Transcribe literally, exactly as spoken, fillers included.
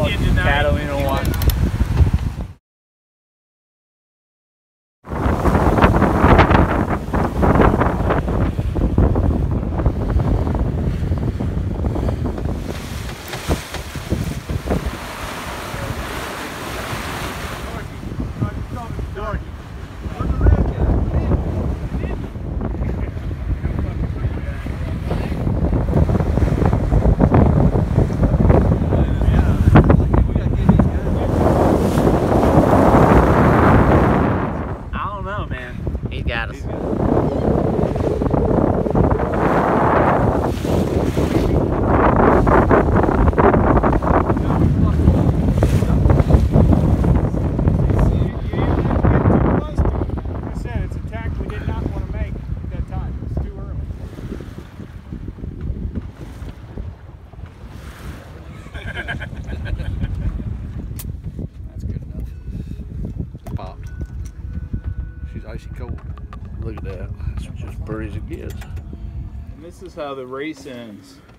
fucking cattle in or what. He got us. That's good enough. Popped. She's icy cold. Look at that. That's just as it gets. And this is how the race ends.